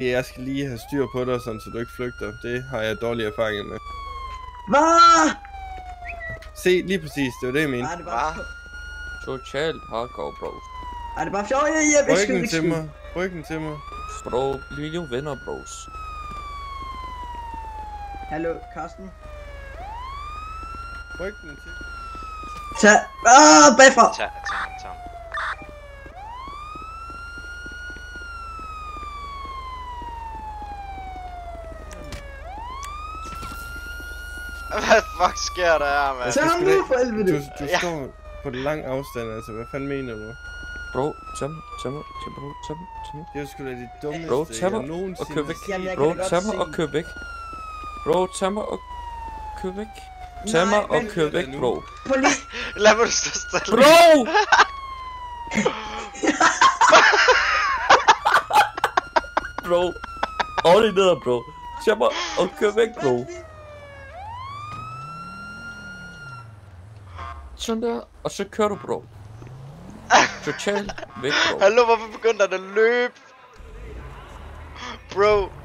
Jeg skal lige have styr på dig, sådan, så du ikke flygter. Det har jeg dårlige erfaringer med. Hvad? Se, lige præcis, det var det, jeg mente. Ej, det er bare... Totalt hardcore, bro. Ej, det er bare fjol, jeg skal Ryggen ikke til skyde. mig. Ryggen til mig. Bro, vi er jo venner, bros. Hallo, Karsten. Ryggen til mig. Tag... bagfra! Tag ham. Hvad fuck sker der her, mand? Tag ham nu, for helvede! Du står på en lang afstand, altså. Hvad fanden mener du? Bro, tag mig. Det er sgu da det dummeste, Bro, tag mig jeg nogensinde og kør væk. Jamen, jeg kan Bro, da godt tag mig se. og kør væk. Bro, tag mig og kør væk. Tag mig og kør væk, bro. Lad mig stå stille. Bro! Bro. Ordentlig ned, bro. Tag mig og kør væk, bro. Sådan der. Og så kører du, bro. Totalt væk, bro. Hallo, hvorfor begyndte han at løbe? Bro.